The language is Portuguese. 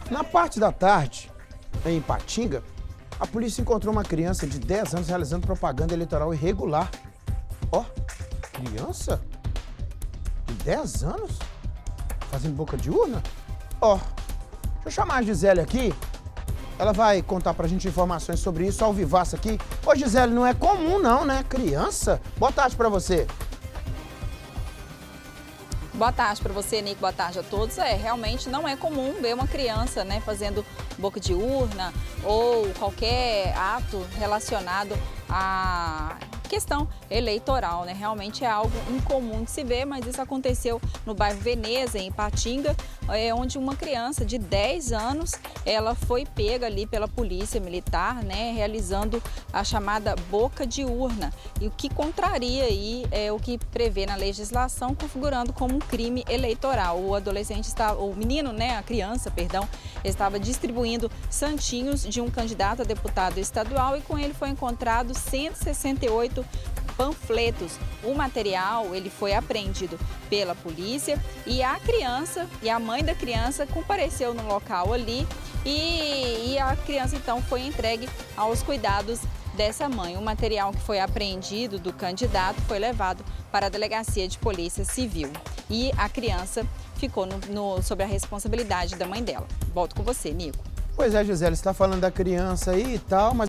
Na parte da tarde, em Ipatinga, a polícia encontrou uma criança de 10 anos realizando propaganda eleitoral irregular. Ó, criança? De 10 anos? Fazendo boca de urna? Ó, deixa eu chamar a Gisele aqui. Ela vai contar pra gente informações sobre isso ao vivaço aqui. Ô Gisele, não é comum não, né? Criança? Boa tarde pra você. Boa tarde para você, Nico. Boa tarde a todos. Realmente não é comum ver uma criança, né, fazendo boca de urna ou qualquer ato relacionado à questão eleitoral, né? Realmente é algo incomum de se ver, mas isso aconteceu no bairro Veneza, em Ipatinga, onde uma criança de 10 anos, ela foi pega ali pela polícia militar, né, realizando a chamada boca de urna, e o que contraria aí o que prevê na legislação, configurando como um crime eleitoral. O adolescente o menino, né, a criança, perdão, estava distribuindo santinhos de um candidato a deputado estadual e com ele foi encontrado 168 panfletos. O material, ele foi apreendido pela polícia e a criança e a mãe da criança compareceu no local ali e a criança então foi entregue aos cuidados dessa mãe. O material que foi apreendido do candidato foi levado para a delegacia de polícia civil e a criança ficou sob a responsabilidade da mãe dela. Volto com você, Nico. Pois é, Gisele, você está falando da criança aí e tal, mas